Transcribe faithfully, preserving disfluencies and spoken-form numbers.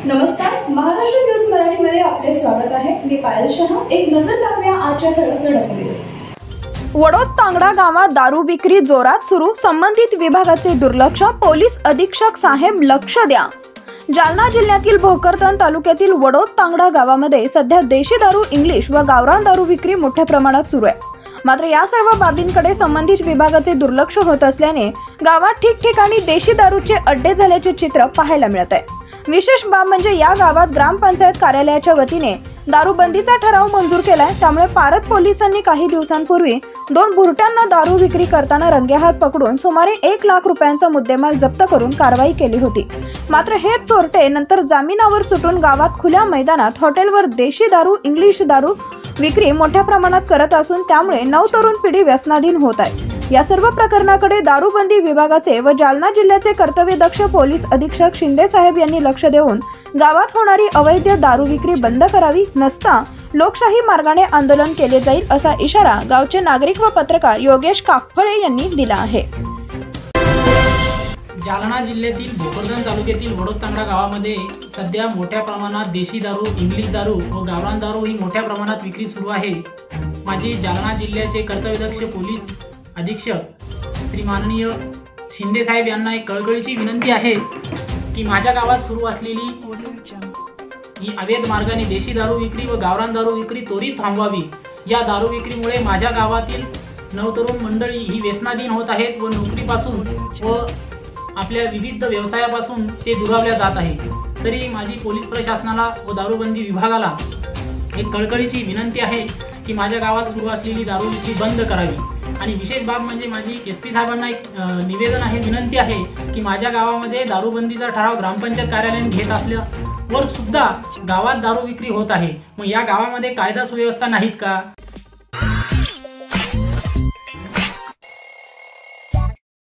नमस्कार, महाराष्ट्र न्यूज मराठीमध्ये आपले स्वागत आहे। मी पायल शहा। एक नजर टाकूया आजच्या ठळक घडामोडींवर। वडोद तांगडा गावात दारू विक्री जोरात सुरू, संबंधित विभागाचे दुर्लक्ष, पोलीस अधीक्षक साहेब लक्ष द्या। जालना जिल्ह्यातील भोकरदन तालुक्यातील वडोद तांगडा गावामध्ये सध्या देशी दारू, इंग्लिश व गावरान दारू विक्री मोठ्या प्रमाणात सुरू आहे। मात्र या सर्व बाबींकडे संबंधित विभागाचे दुर्लक्ष होत असल्याने गावात ठिकठिकाणी देशी दारूचे अड्डे झाल्याचे चित्र पाहायला मिळत आहे। विशेष बाब म्हणजे या गावात ग्रामपंचायत कार्यालयाच्या वतीने दारूबंदीचा ठराव मंजूर केलाय। त्यामुळे पारत पोलिसांनी काही दिवसांपूर्वी दोन बुरट्यांना दारू विक्री करताना रंगेहात पकडून सुमारे एक लाख रुपयांचा मुद्देमाल जप्त करून कारवाई केली होती। मात्र हे चोरटे नंतर जामिनावर सुटून गावात खुल्या मैदानात हॉटेलवर देशी दारू, इंग्लिश दारू विक्री मोठ्या प्रमाणात करत असून त्यामुळे नव तरुण पिढी व्यसनाधीन होत आहे। या सर्व प्रकरणाकडे दारूबंदी विभागाचे व जालना जिल्ह्याचे कर्तव्यदक्ष पोलीस अधीक्षक शिंदे साहेब यांनी लक्ष देऊन गावात होणारी अवैध दारू विक्री बंद करावी, नसता लोकशाही मार्गाने आंदोलन केले जाईल असा इशारा गावचे नागरिक व पत्रकार योगेश काकफळे यांनी दिला आहे। जालना जिल्ह्यातील भोकरदन तालुक्यातील वडोद तांगडा गावामध्ये सध्या मोठ्या प्रमाणात देशी दारू, इंग्लिश दारू व गावरान दारू ही मोठ्या प्रमाणात विक्री सुरू आहे। माझी जालना जिल्ह्याचे कर्तव्यदक्ष पोलीस अधीक्षक श्री माननीय शिंदे साहेब यांना एक कळकळीची विनंती आहे की माझ्या गावात सुरू असलेली ही अवैध मार्गाने देशी दारू विक्री व गावरान दारू विक्री त्वरित थांबवावी। या दारू विक्रीमुळे माझ्या गावातील नवतरुण मंडळी ही व्यसनाधीन होत आहेत व नोकरीपासून व आपल्या विविध व्यवसायापासून ते दुरावल्या जात आहे। तरी माझी पोलीस प्रशासनाला व दारूबंदी विभागाला एक कळकळीची विनंती आहे की माझ्या गावात सुरू असलेली दारू विक्री बंद करावी। आणि विशेष बाब म्हणजे माझी एस पी साहेबांना एक निवेदन आहे, विनंती आहे की माझ्या गावामध्ये दारूबंदीचा ठराव ग्रामपंचायत कार्यालयाने घेत असल्यावर सुद्धा गावात दारू विक्री होत आहे। मग या गावामध्ये कायदा सुव्यवस्था नाहीत का?